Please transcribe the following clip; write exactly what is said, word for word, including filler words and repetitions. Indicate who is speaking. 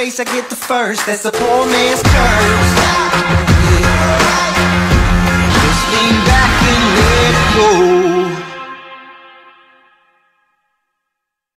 Speaker 1: face, I get the first. That's the poor man's curse. Just lean back and let it go.